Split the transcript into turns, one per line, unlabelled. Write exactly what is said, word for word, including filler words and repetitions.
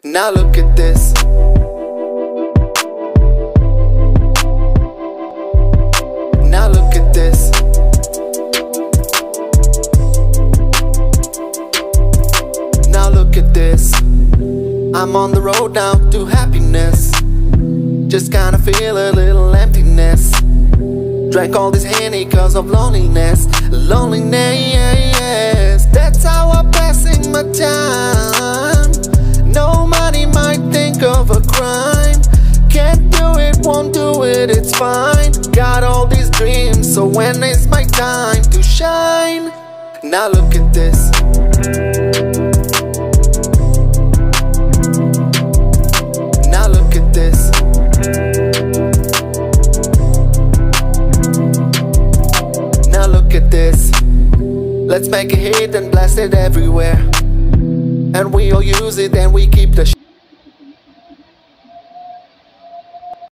Now look at this. Now look at this. Now look at this. I'm on the road now to happiness. Just kinda feel a little emptiness. Drank all this Henny cause of loneliness. Loneliness, that's how I'm passing my time. No money might think of a crime. Can't do it, won't do it, it's fine. Got all these dreams, so when is my time to shine? Now look at this. Now look at this. Now look at this. Let's make a hit and blast it everywhere. And we all use it and we keep the sh